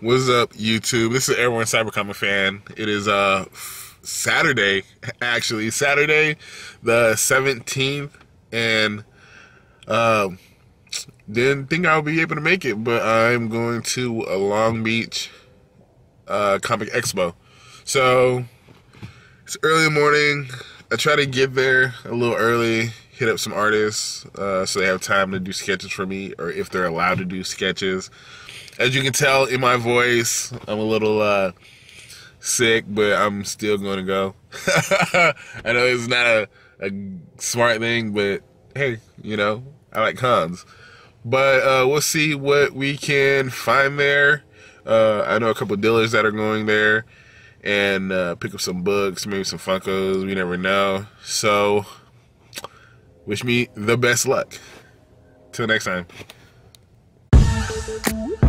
What's up, YouTube? This is Everyone Cyber Comic Fan. It is Saturday, actually Saturday, the 17th, and didn't think I'll be able to make it, but I'm going to a Long Beach Comic Expo. So it's early in the morning. I try to get there a little early, hit up some artists so they have time to do sketches for me, or if they're allowed to do sketches. As you can tell in my voice, I'm a little sick, but I'm still going to go. I know it's not a smart thing, but hey, you know, I like cons. But we'll see what we can find there. I know a couple of dealers that are going there and pick up some books, maybe some Funkos. We never know. So, wish me the best luck. Till next time.